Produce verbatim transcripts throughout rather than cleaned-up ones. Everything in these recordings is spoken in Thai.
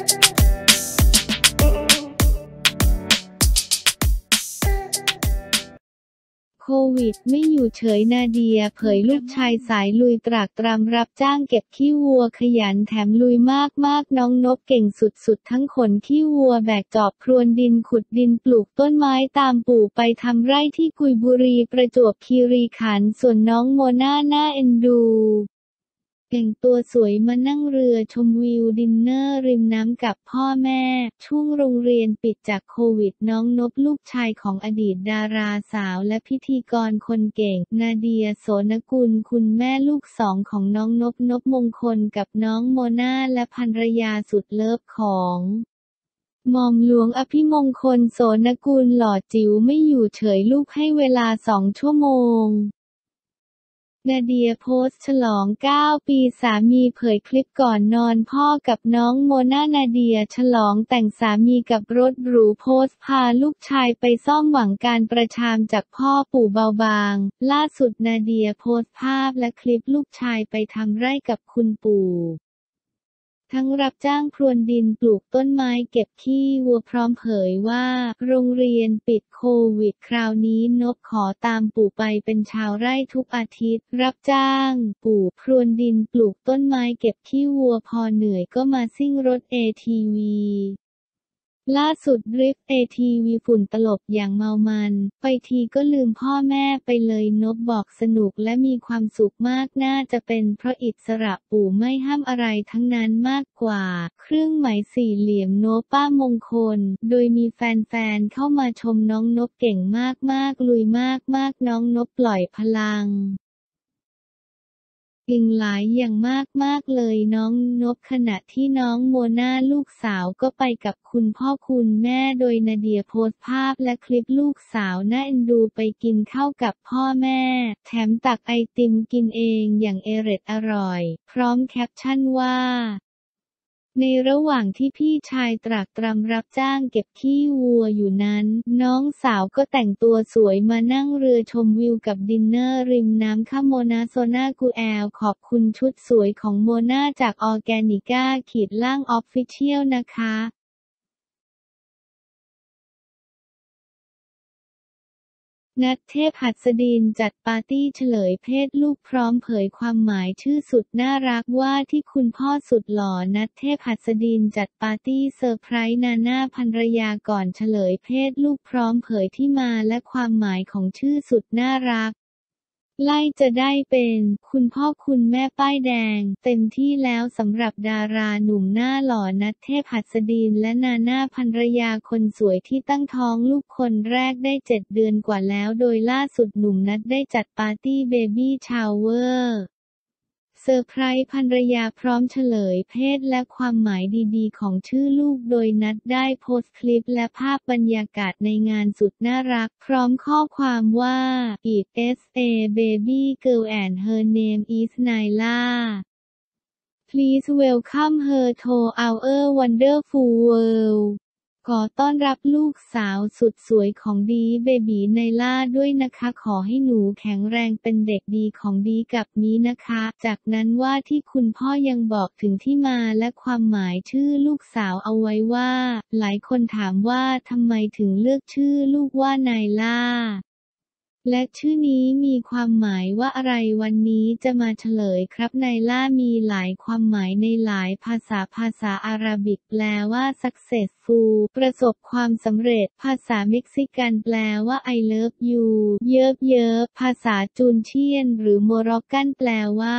โควิดไม่อยู่เฉยนาเดียเผยลูกชายสายลุยตรากตรำรับจ้างเก็บขี้วัวขยันแถมลุยมากๆน้องนบเก่งสุดๆทั้งขนขี้วัวแบกจอบพรวนดินขุดดินปลูกต้นไม้ตามปู่ไปทำไร่ที่กุยบุรีประจวบคีรีขันธ์ส่วนน้องโมน่าน่าเอ็นดูแต่งตัวสวยมานั่งเรือชมวิวดินเนอร์ริมน้ำกับพ่อแม่ช่วงโรงเรียนปิดจากโควิดน้องนบลูกชายของอดีตดาราสาวและพิธีกรคนเก่งนาเดียโสนกุลคุณแม่ลูกสองของน้องนบนบมงคลกับน้องโมนาและภรรยาสุดเลิฟของหม่อมหลวงอภิมงคลโสนกุลหล่อจิ๋วไม่อยู่เฉยลูกให้เวลาสองชั่วโมงนาเดียโพสต์ฉลองเก้าปีสามีเผยคลิปก่อนนอนพ่อกับน้องโมนานาเดียฉลองแต่งสามีกับรถหรูโพสต์พาลูกชายไปซ่อมหวังการประชามจากพ่อปู่เบาบางล่าสุดนาเดียโพสต์ภาพและคลิปลูกชายไปทำไร่กับคุณปู่ทั้งรับจ้างพรวนดินปลูกต้นไม้เก็บขี้วัวพร้อมเผยว่าโรงเรียนปิดโควิดคราวนี้นบขอตามปู่ไปเป็นชาวไร่ทุกอาทิตย์รับจ้างปู่พรวนดินปลูกต้นไม้เก็บขี้วัวพอเหนื่อยก็มาซิ่งรถ เอ ที วี ล่าสุดดริฟต์ เอ ที วี ฝุ่นตลบอย่างเมามันไปทีก็ลืมพ่อแม่ไปเลยนบบอกสนุกและมีความสุขมากน่าจะเป็นเพราะอิสระปู่ไม่ห้ามอะไรทั้งนั้นมากกว่าเครื่องหมายสี่เหลี่ยมโนป้ามงคลโดยมีแฟนๆเข้ามาชมน้องนบเก่งมากๆลุยมากๆน้องนบปล่อยพลังเก่งหลายอย่างมากๆเลยน้องนบขณะที่น้องโมน่าลูกสาวก็ไปกับคุณพ่อคุณแม่โดยนาเดียโพสต์ภาพและคลิปลูกสาวน่าเอ็นดูไปกินข้าวกับพ่อแม่แถมตักไอติมกินเองอย่างเอร็ดอร่อยพร้อมแคปชั่นว่าในระหว่างที่พี่ชายตรากตรำรับจ้างเก็บขี้วัวอยู่นั้นน้องสาวก็แต่งตัวสวยมานั่งเรือชมวิวกับดินเนอร์ริมน้ำค่ะโมนาโซนากูแอลขอบคุณชุดสวยของโมนาจากออร์แกนิก้าขีดล่างออฟฟิเชียลนะคะนัทเทพหัสดินจัดปาร์ตี้เฉลยเพศลูกพร้อมเผยความหมายชื่อสุดน่ารักว่าที่คุณพ่อสุดหล่อนัทเทพหัสดินจัดปาร์ตี้เซอร์ไพรส์นาน่าภรรยาก่อนเฉลยเพศลูกพร้อมเผยที่มาและความหมายของชื่อสุดน่ารักไล่จะได้เป็นคุณพ่อคุณแม่ป้ายแดงเต็มที่แล้วสำหรับดาราหนุ่มหน้าหล่อนัทเทพหัสดินและนาน่าภรรยาคนสวยที่ตั้งท้องลูกคนแรกได้เจ็ดเดือนกว่าแล้วโดยล่าสุดหนุ่มนัทได้จัดปาร์ตี้เบบี้ชาวเวอร์เซอร์ไพรส์ภรรยาพร้อมเฉลยเพศและความหมายดีๆของชื่อลูกโดยนัทได้โพสต์คลิปและภาพบรรยากาศในงานสุดน่ารักพร้อมข้อความว่า It's a baby girl and her name is Nyla Please welcome her to our wonderful world ขอต้อนรับลูกสาวสุดสวยของดีเบบีไนล่าด้วยนะคะขอให้หนูแข็งแรงเป็นเด็กดีของดีกับนี้นะคะจากนั้นว่าที่คุณพ่อยังบอกถึงที่มาและความหมายชื่อลูกสาวเอาไว้ว่าหลายคนถามว่าทำไมถึงเลือกชื่อลูกว่าไนล่าและชื่อนี้มีความหมายว่าอะไรวันนี้จะมาเฉลยครับไนล่ามีหลายความหมายในหลายภาษาภาษาอาหรับิกแปลว่า successful ประสบความสำเร็จภาษาเม็กซิกันแปลว่า I love you เยิบเยิบภาษาจูนเชียนหรือโมร็อกกันแปลว่า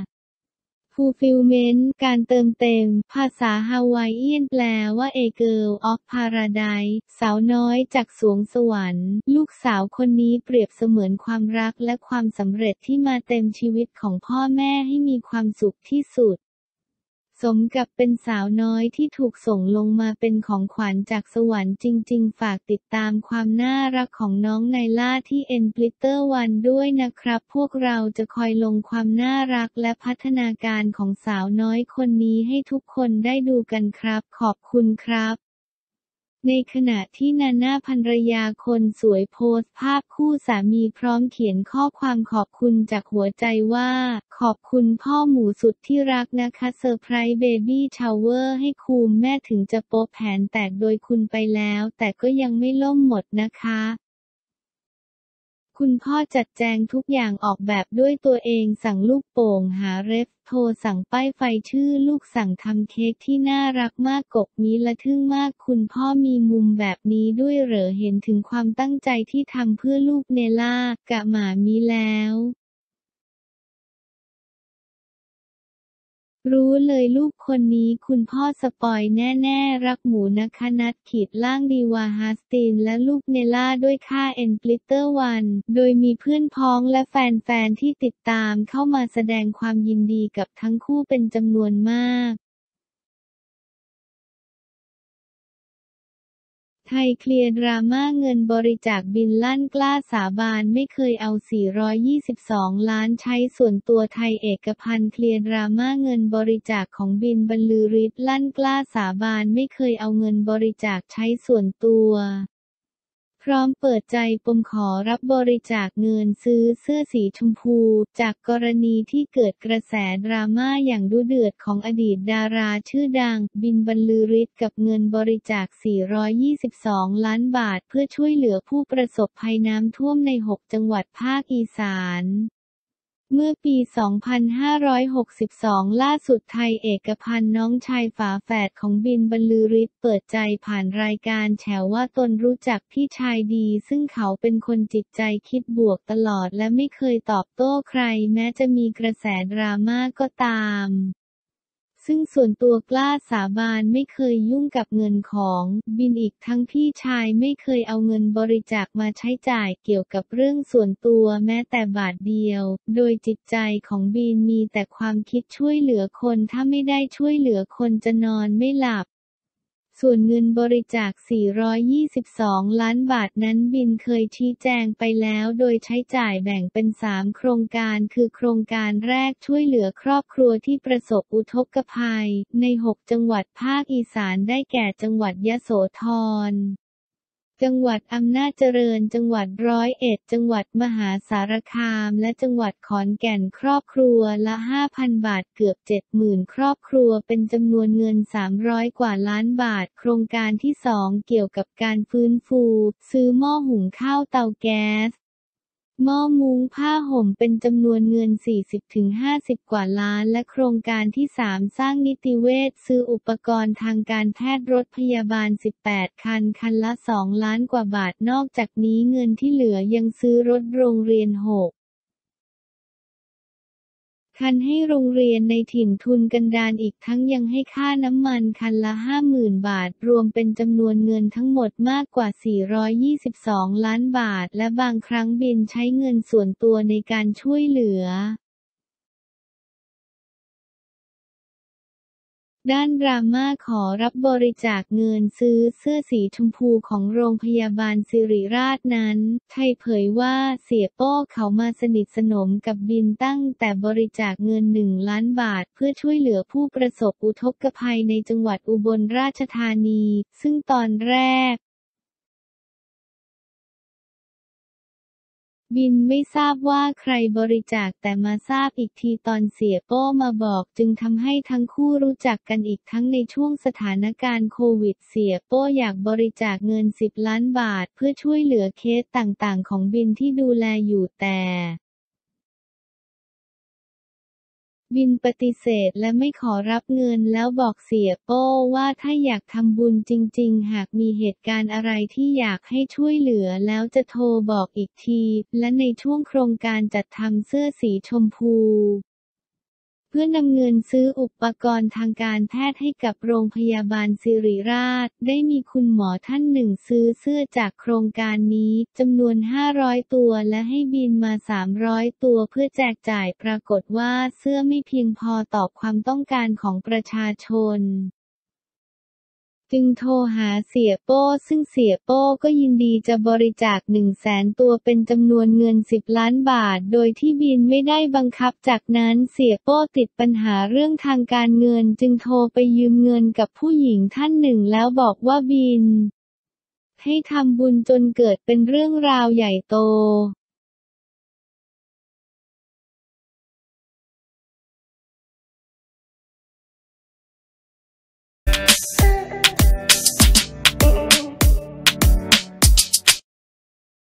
fulfillment การเติมเต็มภาษาฮาวายเอียนแปลว่า a girl of paradise สาวน้อยจากสวงสวรรค์ลูกสาวคนนี้เปรียบเสมือนความรักและความสำเร็จที่มาเต็มชีวิตของพ่อแม่ให้มีความสุขที่สุดสมกับเป็นสาวน้อยที่ถูกส่งลงมาเป็นของขวัญจากสวรรค์จริงๆฝากติดตามความน่ารักของน้องไนล่าที่เอ็น Glitter วันด้วยนะครับพวกเราจะคอยลงความน่ารักและพัฒนาการของสาวน้อยคนนี้ให้ทุกคนได้ดูกันครับขอบคุณครับในขณะที่นาน่าภรรยาคนสวยโพสต์ภาพคู่สามีพร้อมเขียนข้อความขอบคุณจากหัวใจว่าขอบคุณพ่อหมูสุดที่รักนะคะเซอร์ไพรส์เบบี้ชาวเวอร์ให้คูมแม่ถึงจะโป๊ะแผนแตกโดยคุณไปแล้วแต่ก็ยังไม่ล่มหมดนะคะคุณพ่อจัดแจงทุกอย่างออกแบบด้วยตัวเองสั่งลูกโป่งหาเรฟโทรสั่งป้ายไฟชื่อลูกสั่งทำเค้กที่น่ารักมากกบมีละทึ่งมากคุณพ่อมีมุมแบบนี้ด้วยเหรอเห็นถึงความตั้งใจที่ทำเพื่อลูกเนล่ากะหมามีแล้วรู้เลยลูกคนนี้คุณพ่อสปอยแน่ๆรักหมูนะคะนัดขีดล่างดีวาฮาสตินและลูกเนล่าด้วยค่าเอ็นกลิตเตอร์วันโดยมีเพื่อนพ้องและแฟนๆที่ติดตามเข้ามาแสดงความยินดีกับทั้งคู่เป็นจำนวนมากไทยเคลียร์ดราม่าเงินบริจาคบินลั่นกล้าสาบานไม่เคยเอาสี่ร้อยยี่สิบสองล้านใช้ส่วนตัวไทยเอกพันธ์เคลียร์ดราม่าเงินบริจาคของบินบรรลือฤทธิ์ลั่นกล้าสาบานไม่เคยเอาเงินบริจาคใช้ส่วนตัวพร้อมเปิดใจปมขอรับบริจาคเงินซื้อเสื้อสีชมพูจากกรณีที่เกิดกระแสดราม่าอย่างดุเดือดของอดีตดาราชื่อดังบินบรรลือฤทธิ์กับเงินบริจาคสี่ร้อยยี่สิบสองล้านบาทเพื่อช่วยเหลือผู้ประสบภัยน้ำท่วมในหกจังหวัดภาคอีสานเมื่อปี สองพันห้าร้อยหกสิบสอง ล่าสุดไทยเอกพันธ์น้องชายฝาแฝดของบินบรรลือฤทธิ์เปิดใจผ่านรายการแฉว่าตนรู้จักพี่ชายดีซึ่งเขาเป็นคนจิตใจคิดบวกตลอดและไม่เคยตอบโต้ใครแม้จะมีกระแสดราม่าก็ตามซึ่งส่วนตัวกล้าสาบานไม่เคยยุ่งกับเงินของบินอีกทั้งพี่ชายไม่เคยเอาเงินบริจาคมาใช้จ่ายเกี่ยวกับเรื่องส่วนตัวแม้แต่บาทเดียวโดยจิตใจของบินมีแต่ความคิดช่วยเหลือคนถ้าไม่ได้ช่วยเหลือคนจะนอนไม่หลับส่วนเงินบริจาคสี่ร้อยยี่สิบสองล้านบาทนั้นบินเคยชี้แจงไปแล้วโดยใช้จ่ายแบ่งเป็นสามโครงการคือโครงการแรกช่วยเหลือครอบครัวที่ประสบอุทกภัยในหกจังหวัดภาคอีสานได้แก่จังหวัดยโสธรจังหวัดอำนาจเจริญจังหวัดร้อยเอ็ดจังหวัดมหาสารคามและจังหวัดขอนแก่นครอบครัวละ ห้าพัน บาทเกือบ เจ็ดหมื่น ครอบครัวเป็นจำนวนเงินสามร้อยกว่าล้านบาทโครงการที่สองเกี่ยวกับการฟื้นฟูซื้อหม้อหุงข้าวเตาแก๊สหม้อมุ้งผ้าห่มเป็นจำนวนเงิน สี่สิบถึงห้าสิบ กว่าล้านและโครงการที่สามสร้างนิติเวชซื้ออุปกรณ์ทางการแพทย์รถพยาบาลสิบแปดคันคันละสองล้านกว่าบาทนอกจากนี้เงินที่เหลือยังซื้อรถโรงเรียนหกคันให้โรงเรียนในถิ่นทุนกันดารอีกทั้งยังให้ค่าน้ำมันคันละ ห้าหมื่น บาทรวมเป็นจำนวนเงินทั้งหมดมากกว่าสี่ร้อยยี่สิบสองล้านบาทและบางครั้งบินใช้เงินส่วนตัวในการช่วยเหลือด้านดราม่าขอรับบริจาคเงินซื้อเสื้อสีชมพูของโรงพยาบาลสิริราชนั้นไทยเผยว่าเสียโป้เขามาสนิทสนมกับบินตั้งแต่บริจาคเงินหนึ่งล้านบาทเพื่อช่วยเหลือผู้ประสบอุทกภัยในจังหวัดอุบลราชธานีซึ่งตอนแรกบินไม่ทราบว่าใครบริจาคแต่มาทราบอีกทีตอนเสียโป้มาบอกจึงทำให้ทั้งคู่รู้จักกันอีกทั้งในช่วงสถานการณ์โควิดเสียโป้อยากบริจาคเงินสิบล้านบาทเพื่อช่วยเหลือเคสต่างๆของบินที่ดูแลอยู่แต่บินปฏิเสธและไม่ขอรับเงินแล้วบอกเสียโป้ว่าถ้าอยากทำบุญจริงๆหากมีเหตุการณ์อะไรที่อยากให้ช่วยเหลือแล้วจะโทรบอกอีกทีและในช่วงโครงการจัดทำเสื้อสีชมพูเพื่อนำเงินซื้ออุปกรณ์ทางการแพทย์ให้กับโรงพยาบาลสิริราชได้มีคุณหมอท่านหนึ่งซื้อเสื้อจากโครงการนี้จำนวนห้าร้อยตัวและให้บินมาสามร้อยตัวเพื่อแจกจ่ายปรากฏว่าเสื้อไม่เพียงพอต่อความต้องการของประชาชนจึงโทรหาเสียโป้ซึ่งเสียโป้ก็ยินดีจะบริจาค หนึ่งแสน ตัวเป็นจำนวนเงินสิบล้านบาทโดยที่บินไม่ได้บังคับจากนั้นเสียโป้ติดปัญหาเรื่องทางการเงินจึงโทรไปยืมเงินกับผู้หญิงท่านหนึ่งแล้วบอกว่าบินให้ทำบุญจนเกิดเป็นเรื่องราวใหญ่โต